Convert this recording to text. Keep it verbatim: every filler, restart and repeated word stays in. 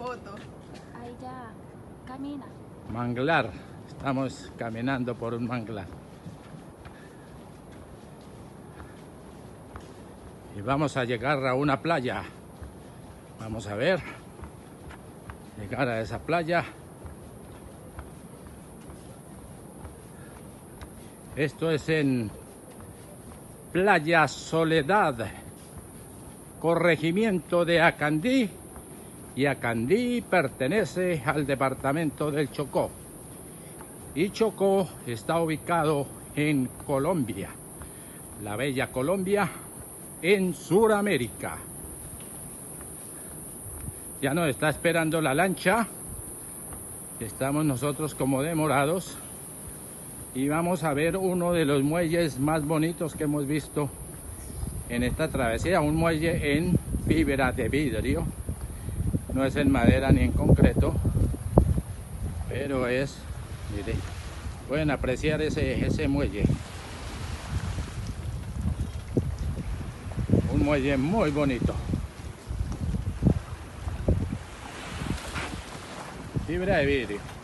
foto. Ahí ya camina. Manglar. Estamos caminando por un manglar. Y vamos a llegar a una playa. Vamos a ver. Llegar a esa playa. Esto es en Playa Soledad, corregimiento de Acandí, y Acandí pertenece al departamento del Chocó. Y Chocó está ubicado en Colombia, la bella Colombia, en Sudamérica. Ya nos está esperando la lancha. Estamos nosotros como demorados. Y vamos a ver uno de los muelles más bonitos que hemos visto en esta travesía. Un muelle en fibra de vidrio. No es en madera ni en concreto. Pero es, miren, pueden apreciar ese, ese muelle. Un muelle muy bonito. Fibra de vidrio.